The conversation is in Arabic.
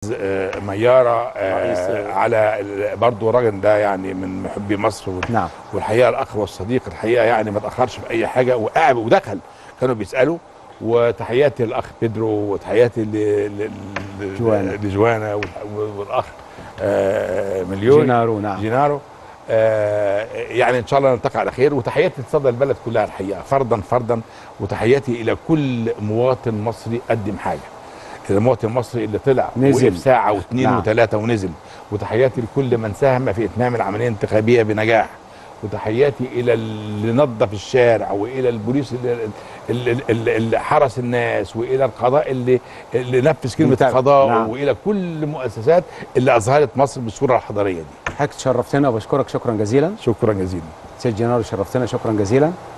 ميارة على برضه الراجل ده يعني من محبي مصر نعم. والحقيقه الاخ والصديق الحقيقه يعني ما تاخرش في اي حاجه وقعد ودخل كانوا بيسالوا. وتحياتي للاخ بيدرو وتحياتي لجوانا والاخ مليون جينارو. نعم. جينارو. يعني ان شاء الله نلتقي على خير. وتحياتي لصدى البلد كلها الحقيقه فردا وتحياتي الى كل مواطن مصري قدم حاجه. المواطن المصري اللي طلع وقف ساعه واثنين وثلاثه ونزل. وتحياتي لكل من ساهم في اتمام العمليه الانتخابيه بنجاح. وتحياتي الى اللي نظف الشارع والى البوليس اللي حرس الناس والى القضاء اللي نفذ كلمه القضاء. نعم. والى كل المؤسسات اللي اظهرت مصر بالصوره الحضاريه دي. حضرتك شرفتنا وبشكرك شكرا جزيلا. شكرا جزيلا سيد جينارو، شرفتنا شكرا جزيلا.